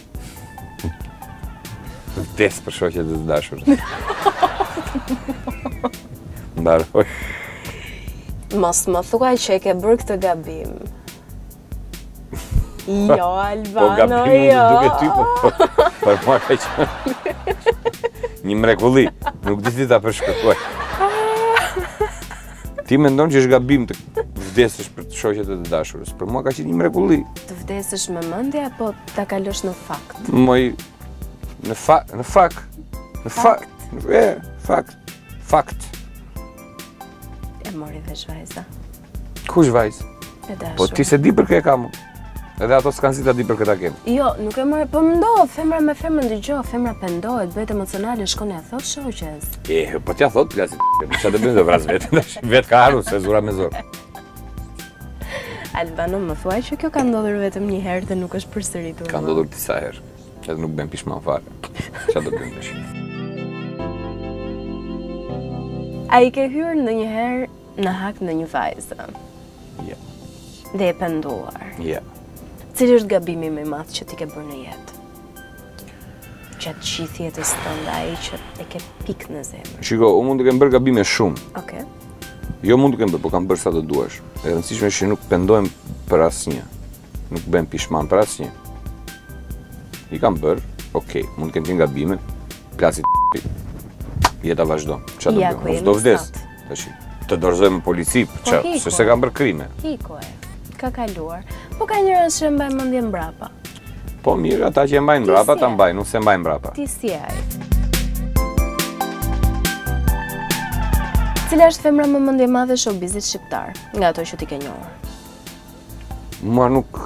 Vdes për shoqet e të dashur. Mbaroj. Mos më thuaj që e ke bërë këtë gabim. Jo, Albano, po gabim jo. Duke ty, po për mua ka qenë një mrekulli, nuk di si ta përshkruaj. Ti mendon që është gabim të vdesësh për të shoqet e të dashurës. Për mua ka qenë një mrekulli. Të vdesësh me mendje apo ta kalosh në fakt? Në fakt. E mori vesh vajza. Kush vajzë? E dashur. Po ti se di për kë e kam. Edhe ato s'kan si ta di për këta kem. Jo, nuk e mori, po mendo, femra me femrën dëgjoj, femra pendohet, bëhet emocionale, shkon e thot shoqes. Po t'ja thot, plasi ç'a të bëjmë do vras vetë. Vet ka ardhur se zura me zor. Albano, më thuaj që kjo ka ndodhur vetëm një herë dhe nuk është përsëritur. Ka ndodhur disa herë. Edhe nuk bën pishman fare. Ç'a do bëjmë tash? A i ke hyrë ndonjëherë në hak ndonjë vajze? Ja. Dhe e penduar? Ja. Cili është gabimi më i madh që ti ke bërë në jetë? Gjatë gjithë jetës tënde, ai që e ke pik në zemër. Shiko, unë mund të kem bërë gabime shumë. Okej. Jo mund të kem bërë, po kam bërë sa të duash. E rëndësishme është që nuk pendohem për asnjë. Nuk bëm pishman për asnjë. I kam bërë, okej, mund të kem qenë gabime, plasi jeta vazhdon. Çfarë do bëjmë? Mos do vdes. tash. Të dorëzojmë polici, se se kam bërë krime. Hiko e, ka kaluar. Po ka njerëz që mbajnë mendje mbrapa. Po mirë, ata që e mbajnë mbrapa, ta mbajnë, nuk se mbajnë mbrapa. Ti si ai? Cila është femra më mendje madhe showbizit shqiptar, nga ato që ti ke njohur? Mua nuk...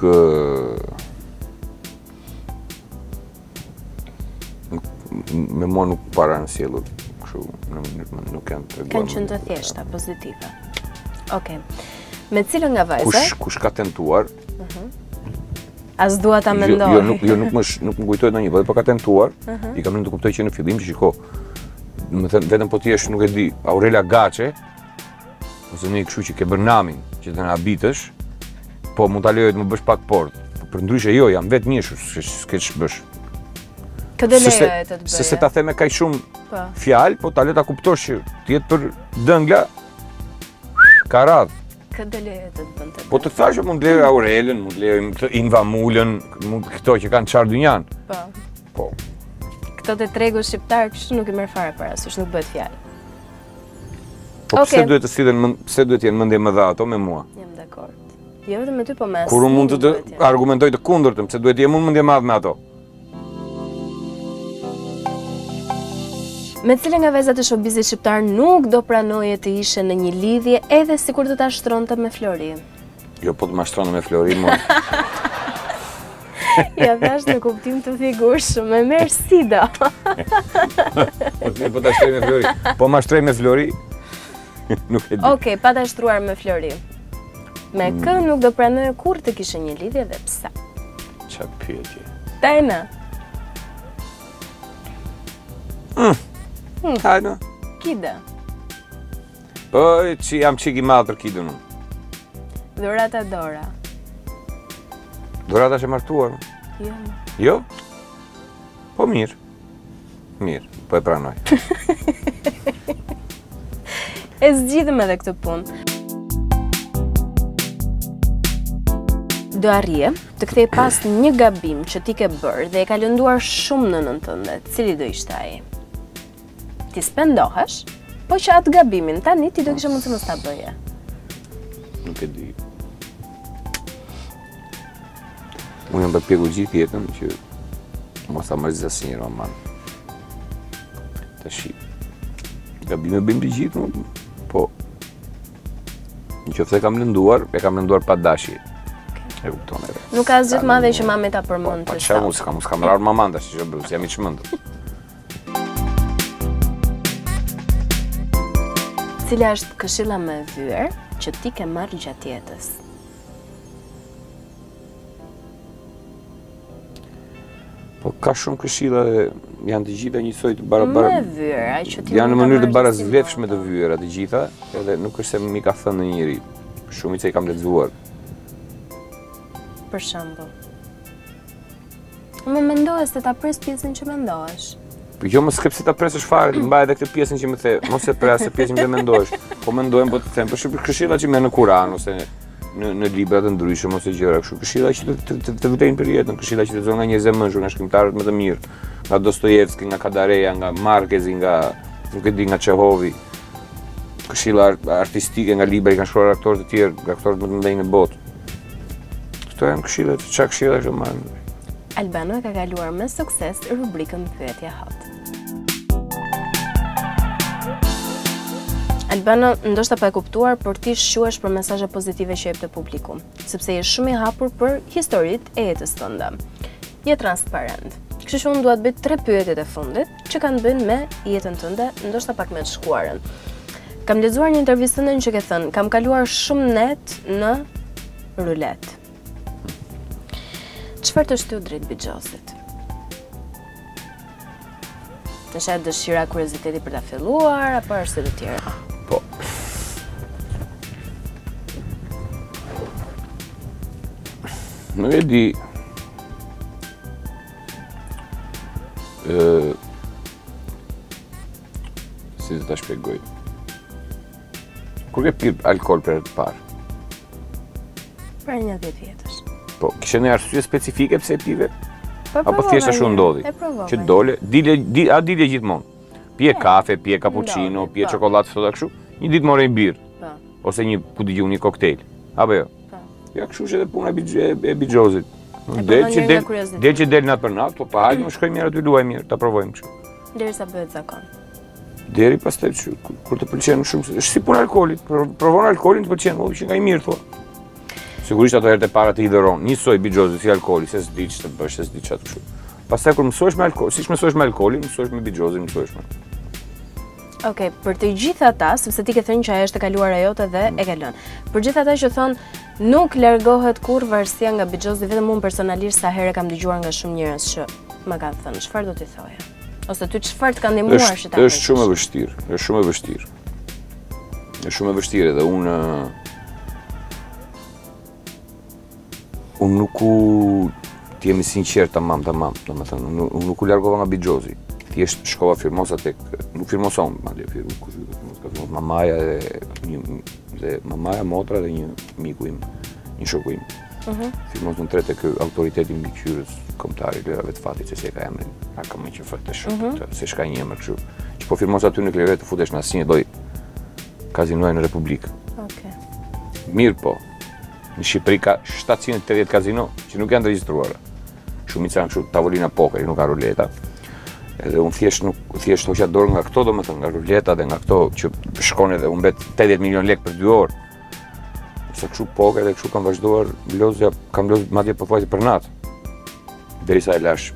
Me mua nuk para në sjellur, kështu nuk janë treguar. Kanë qenë të thjeshta, pozitive. Okej. Me cilën nga vajza? Kush ka tentuar? As dua ta mendoj. Jo, nuk më kujtohet ndonjë, po ka tentuar. I kam rënë të kuptoj që në fillim që shiko, më thënë vetëm po ti jesh, nuk e di, Aurela Gaçe, ose një kështu që ke bërë namin, që të na habitësh, po mund ta lejoj të më bësh pak port. Për ndryshe jo, jam vetë njëshur, s'ke ç'bësh. Këtë lejoje të bëje. Se ta them me kaq shumë fjalë, po ta le ta kuptosh që ti jetë për dëngla ka radhë. Këtë lejoje të bënte. Po të thashë mund lejoj Aurelën, mund lejoj Inva Mulën, mund këto që kanë çar dynjan. Po. Këto të tregu shqiptar kështu nuk i merr fare parasysh, nuk bëhet fjalë. Po pse duhet të sillen, pse duhet të jenë mendje më dha ato me mua? Jam dakord. Jo vetëm me ty, po me as. Kur unë mund të argumentoj të kundërtën, pse duhet të jem unë mendje madh me ato? Me cilën nga vajzat e showbizit shqiptar nuk do pranoje të ishe në një lidhje edhe sikur të ta shtronte me Flori? Jo, po të ma shtronte me Flori, mua. Ja thash në kuptim të figurshëm, e merr sida. Po ta shtroj me Flori. Po ma shtroj me Flori? Nuk e di. Okej, pa ta shtruar me Flori. Me kë nuk do pranoje kur të kishe një lidhje dhe pse? Qa pyetje? Tajna. Hajde. Kida. Po, që jam qik i madhë për kidën unë. Dhurata Dora. Dhurata është e martuar? Jo. Jo? Po mirë. Mirë, po e pranoj. E zgjidhëm edhe këtë punë. Do arrije të kthej pas një gabim që ti ke bërë dhe e ka lënduar shumë nënën tënde, cili do ishte ai? Ti spendohesh, po që atë gabimin tani ti do kishe mundësi mos ta bëje. Nuk e di. Unë jam përpjekur gjithë jetën që mos ta mërzit asnjëherë aman. Tash gabime bëjmë të gjithë, po nëse kam lënduar, e kam lënduar pa dashje. E kupton edhe. Nuk ka asgjë të madhe që mami ta përmend të sa. Po s'kam rarë maman tash që bëj, jam i çmendur. Cila është këshilla më e vyer që ti ke marrë gjatë jetës? Po ka shumë këshilla dhe janë të gjitha njësoj të barabarë. Më e vyer, ai që ti janë në mënyrë të barazvlefshme të vyera të gjitha, edhe nuk është se mi ka thënë njëri. Shumica i kam lexuar. Për shembull. Më mendohesh se ta pres pjesën që mendohesh. Jo, më s'ke pse ta presësh fare, të mbaj edhe këtë pjesën që më the, mos e pres se pjesën që mendohesh. Po mendohem, po të them, për këshilla që më në Kur'an ose në libra të ndryshëm ose gjëra kështu, këshilla që të vërejnë për jetën, këshilla që të zonë nga një zemënshur, nga shkrimtarët më të mirë, nga Dostojevski, nga Kadareja, nga Markezi, nga nuk e di, nga Çehovi. Këshilla artistike nga libra i kanë shkruar aktorë të tjerë, nga aktorët më të mëdhenj në botë. Këto janë këshillat, çka këshilla që marr. Albano ka kaluar me sukses rubrikën Pyetja Hot. Albano, ndoshta pa e kuptuar, por ti shquhesh për mesazhe pozitive që jep te publiku, sepse je shumë i hapur për historitë e jetës tënde. Je transparent. Kështu që unë dua të bëj 3 pyetjet e fundit që kanë bënë me jetën tënde, ndoshta pak me të shkuarën. Kam lexuar një intervistë tënde që ke thënë, kam kaluar shumë net në rulet. Çfarë të shtyu drejt Bixhosit? Është dëshira, kurioziteti për ta filluar apo është të tjera? Po. Nuk e di. Si të ta shpjegoj. Kur ke pirë alkool për të parë? Për një 10 vjetësh. Po, kishe një arsye specifike pse e pive? Apo thjesht ashtu ndodhi? E që dole, dile gjithmonë. Pije kafe, pije cappuccino, pije çokoladë, thotë kështu. Një ditë morë një birë, ose ku t'i gjumë një koktejl, apo jo? Ja kështu që edhe puna e bigjozit. Del që del natë për natë, po pa hajde më shkoj mirë aty luaj mirë, ta provojmë kështu. Deri sa bëhet zakon. Deri pastaj kur të pëlqen shumë, është si puna e alkoolit, provon alkoolin të pëlqen, që nga i mirë thua. Sigurisht ato herët e para të hidhëron, njësoj bigjozit si alkooli, se s'di që të bësh, se s'di çfarë kështu. Pastaj kur mësohesh me alkool, siç mësohesh me alkoolin, mësohesh me bigjozin, mësohesh me. Okej, për të gjithë ata, sepse ti ke thënë që ajo është e kaluara jote dhe e ka lënë. Për gjithë ata që thonë nuk largohet kurrë varësia nga bigjozi, vetëm unë personalisht sa herë kam dëgjuar nga shumë njerëz që më kanë thënë, çfarë do t'i thoje? Ose ty çfarë të ka ndihmuar që ta? Është shumë e vështirë, është shumë e vështirë. Është shumë e vështirë dhe unë nuk të jemi sinqert tamam, domethënë unë nuk u largova nga bigjozi. Thjesht shkova firmosa tek, nuk firmoson, madje mamaja dhe mamaja, motra dhe një miku im, një shoku im. Firmosën tre tek autoriteti mbikëqyrës kombëtar i lërave të fatit, se si e ka emrin, ka më që fort të shokut, se s'ka një emër kështu. Që po firmos aty në Kleret të futesh në asnjë lloj kazinoje në Republikë. Okej. Mirë po. Në Shqipëri ka 780 kazino që nuk janë të regjistruara. Shumica janë kështu tavolina pokeri, nuk ka ruleta. Edhe unë thjesht hoqja dorë nga këto, domethënë nga ruleta dhe nga këto që shkon edhe unë bet 80 milion lekë për 2 orë. Se kështu poker dhe kështu kam vazhduar lozja, kam lozë madje pothuajse për natë. Derisa e lash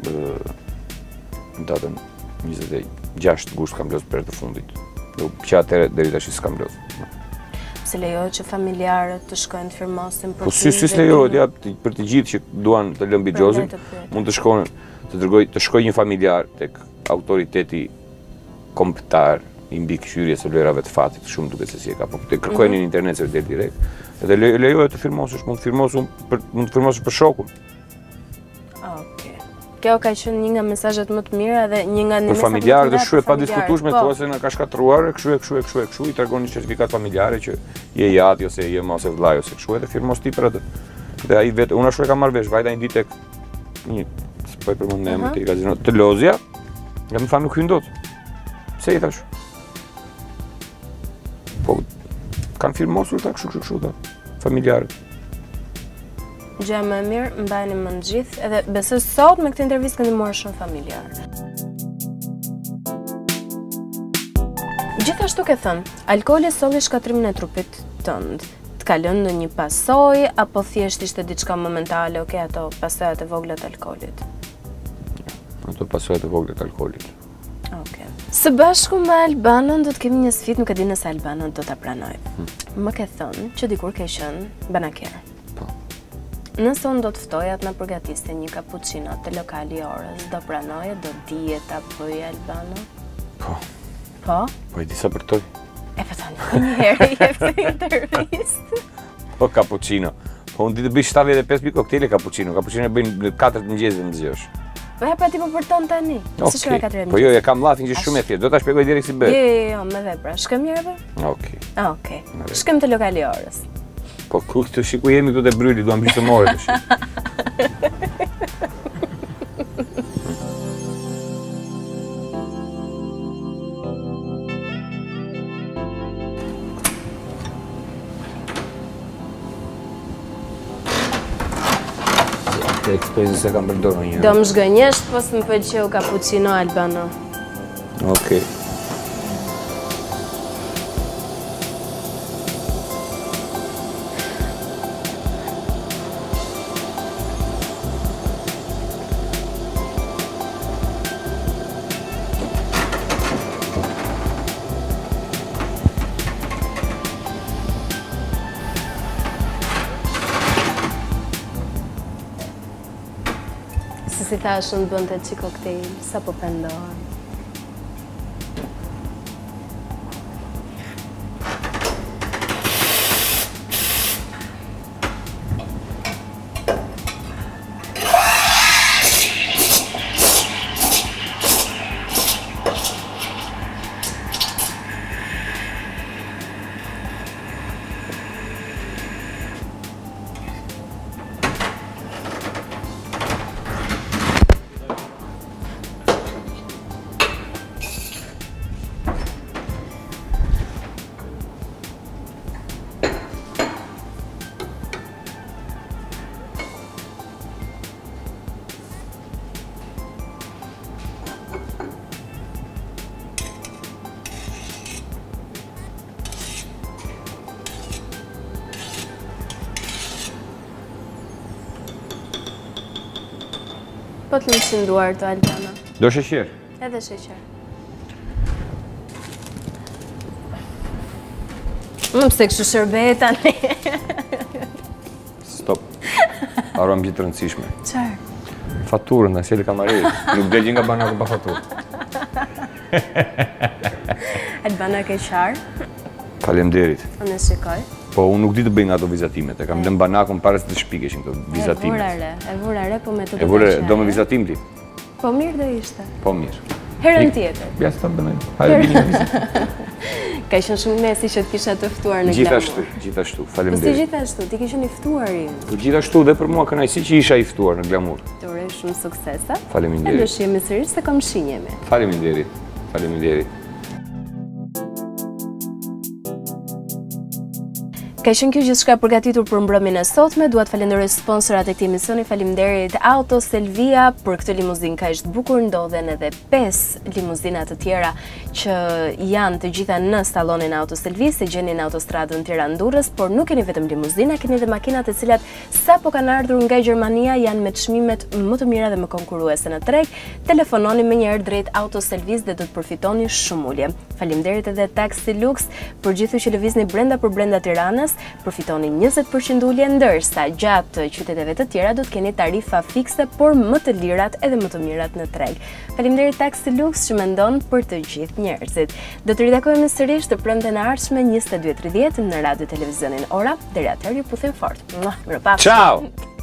në datën 26 gusht kam lozë për të fundit. Dhe që atëre deri tash s'kam lozë. Se lejohet që familjarët të shkojnë të firmosin për ty? Po si lejohet, ja, për të gjithë që duan të lënë bigjozin, mund të shkojnë të shkoj një familjar tek autoriteti kombëtar i mbikëqyrjes së lojrave të fatit, shumë duket se si e ka, po të kërkojnë në internet se del direkt. Edhe lejohet të firmosësh, mund të firmosësh për shokun. Okej. Kjo ka qenë një nga mesazhet më të mira dhe një nga për familjarët është shumë e padiskutueshme, thua se na ka shkatruar kështu i tregon një certifikat familjare që je jati ose je mos e vllai ose kështu edhe firmos ti për atë. Dhe ai vetë unë ashtu e kam marrë vesh, vajta një ditë tek një po e përmend emrin te kazino të lozja, ja më thanë nuk hyn dot. Pse i thash? Po kanë firmosur ta kështu ta familjarët. Gjë më e mirë, mbajeni mend gjithë, edhe besoj sot me këtë intervistë kanë ndihmuar shumë familjarë. Gjithashtu ke thënë, alkooli solli shkatrimin e trupit tënd. Të ka lënë ndonjë pasojë apo thjesht ishte diçka momentale, ato pasojat e vogla të alkoolit? Ato pasojat e vogla të alkoolit. Okej. Së bashku me Albanën do të kemi një sfidë, nuk e di nëse Albanën do ta pranojë. Më ke thënë që dikur ke qenë banaker. Po. Nëse unë do të ftoja të na përgatiste një cappuccino te lokali i orës, do pranoje, do dije ta bëj Albanën? Po. Po? Po e di sa për toj. E po tani një herë jepse intervistë. Po cappuccino. Po unë di të bëj 75 pikë koktejle cappuccino. Cappuccino e bëjnë në 4 mëngjes dhe mëzgjosh. Po ja pra ti po përton tani. Si shkruaj 4 mëngjes? Po jo, e kam llatin që shumë e thjeshtë. Do ta shpjegoj direkt si bëhet. Jo, me vepra. Shkëm mirë apo? Okej. Okej. Shkëm te lokali i orës. Po ku të shikoj jemi këtu te Bryli, duam bishë të morë tash. Të ekspozit se kam përdorë një. Do më zgënjesht, po s'më pëlqeu cappuccino Albano. Okej. Se si thashën bënte që koktejl, sa po pendohen? po të lëmshënduar të Albana? Do sheqer. Edhe sheqer. Pse kështu shërbet tani? Stop. Arom gjithë rëndësishme. Qarë? Faturën, në sjeli kamarit. Nuk delgjë nga banaku pa faturë. Albana ke qarë? Faleminderit. Unë shikoj. Po, unë nuk di të bëj nga ato vizatimet. E kam lënë banakun para se të shpikeshin këto vizatimet. E vura re, po me të E vura re, do me vizatim ti? Po mirë do ishte. Po mirë. Herën tjetër. Ja, së të bënoj. Hajde bini në vizatim. Ka ishën shumë mesi që të kisha të ftuar në Gjithashtu, gjithashtu. Po si Faleminderit. gjithashtu, ti kishën i ftuarin. Po gjithashtu dhe për mua kënaqësi që isha i ftuar në Glamour. Të uroj shumë suksesa. Faleminderit. Edhe shihemi sërish se kam shinjemi. Faleminderit. Faleminderit. Ka qenë kjo gjithçka përgatitur për mbrëmjen e sotme. Dua të falenderoj sponsorat e këtij emisioni. Faleminderit Auto Selvia për këtë limuzinë kaq të bukur. Ndodhen edhe 5 limuzina të tjera që janë të gjitha në sallonin Auto Selvis, e gjeni në autostradën Tiranë-Durrës, por nuk keni vetëm limuzina, keni edhe makinat të cilat sapo kanë ardhur nga Gjermania, janë me çmimet më të mira dhe më konkurruese në treg. Telefononi menjëherë drejt Auto Selvis dhe do të përfitoni shumë ulje. Faleminderit edhe Taxi Lux për gjithë që lëvizni brenda për brenda Tiranës. Përfitoni 20% ulje, ndërsa gjatë qyteteve të tjera do të keni tarifa fikse, por më të lirat edhe më të mirat në treg. Faleminderit Taxi Lux që mendon për të gjithë njerëzit. Do të ritakohemi sërish të premten e ardhshme 22:30 në radio televizionin Ora. Deri atëherë ju puthem fort. Mirupafshim. Ciao.